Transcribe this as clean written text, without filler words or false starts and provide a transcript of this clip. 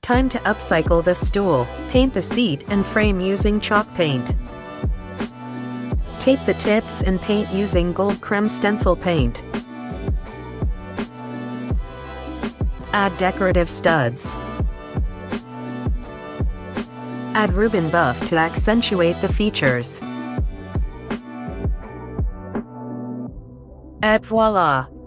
Time to upcycle the stool. Paint the seat and frame using chalk paint. Tape the tips and paint using gold creme stencil paint. Add decorative studs. Add ribbon buff to accentuate the features. Et voila!